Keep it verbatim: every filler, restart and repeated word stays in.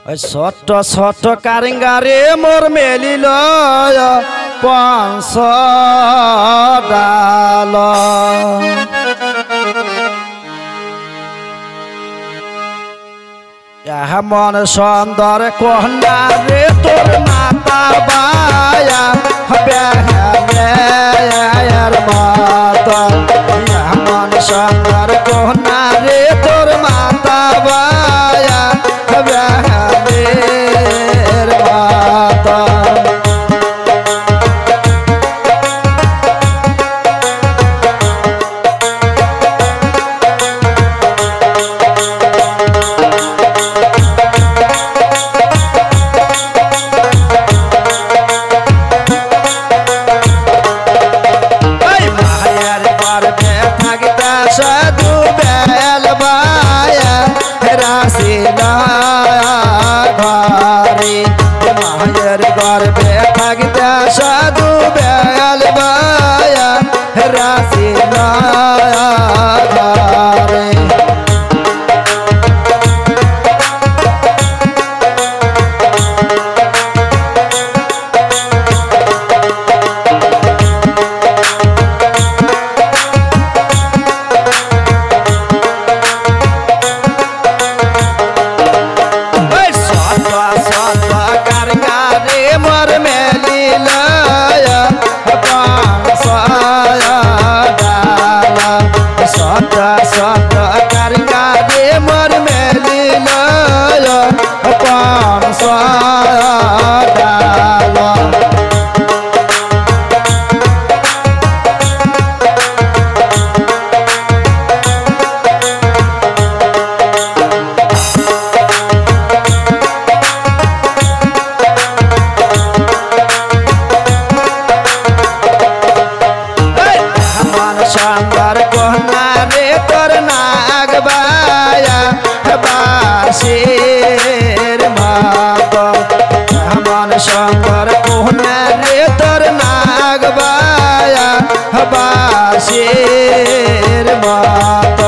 ছোট ছোট কারিঙ্গারে মোর মেলিল পাঁচ ডাল মন সুন্দর কন্যা রে তোর মাতা বায়া বেহার মাতা মন সুন্দর কন্যা রে তোর মাতা বায়া বেহার মাতা साधु बैल बाया रासिला घरे मायर घर बैठा साधु बैल बाया रासिला घरे सत करिया रे मर मेली पान डाल शंकर कोहना रे तोर नाग बाया बासीर माता मन शंकर कोहना रे तोर नाग बाया बासीर माता